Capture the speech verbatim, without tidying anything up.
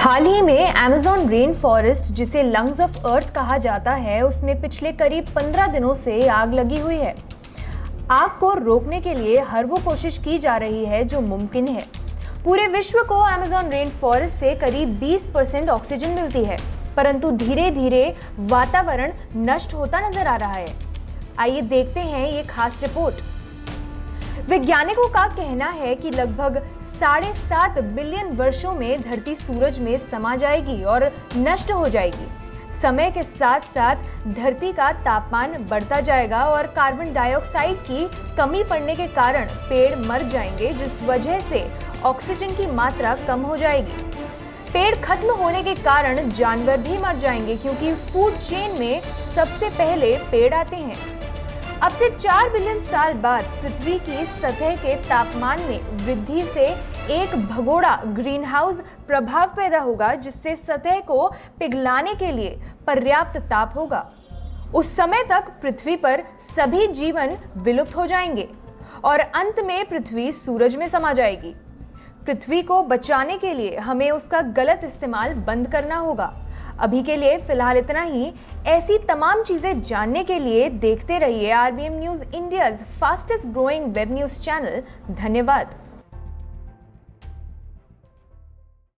हाल ही में Amazon rain forest, जिसे लंग्स ऑफ अर्थ कहा जाता है, उसमें पिछले करीब पंद्रह दिनों से आग लगी हुई है। आग को रोकने के लिए हर वो कोशिश की जा रही है जो मुमकिन है। पूरे विश्व को अमेज़न रेन फॉरेस्ट से करीब बीस परसेंट ऑक्सीजन मिलती है, परंतु धीरे धीरे वातावरण नष्ट होता नजर आ रहा है। आइए देखते हैं ये खास रिपोर्ट। वैज्ञानिकों का कहना है कि लगभग साढ़े सात बिलियन वर्षों में धरती सूरज में समा जाएगी और नष्ट हो जाएगी। समय के साथ साथ धरती का तापमान बढ़ता जाएगा और कार्बन डाइऑक्साइड की कमी पड़ने के कारण पेड़ मर जाएंगे, जिस वजह से ऑक्सीजन की मात्रा कम हो जाएगी। पेड़ खत्म होने के कारण जानवर भी मर जाएंगे, क्योंकि फूड चेन में सबसे पहले पेड़ आते हैं। अब से चार बिलियन साल बाद पृथ्वी की सतह के तापमान में वृद्धि से एक भगोड़ा ग्रीन हाउस प्रभाव पैदा होगा, जिससे सतह को पिघलाने के लिए पर्याप्त ताप होगा। उस समय तक पृथ्वी पर सभी जीवन विलुप्त हो जाएंगे और अंत में पृथ्वी सूरज में समा जाएगी। पृथ्वी को बचाने के लिए हमें उसका गलत इस्तेमाल बंद करना होगा। अभी के लिए फिलहाल इतना ही। ऐसी तमाम चीजें जानने के लिए देखते रहिए RBM news India's fastest growing web news channel. धन्यवाद।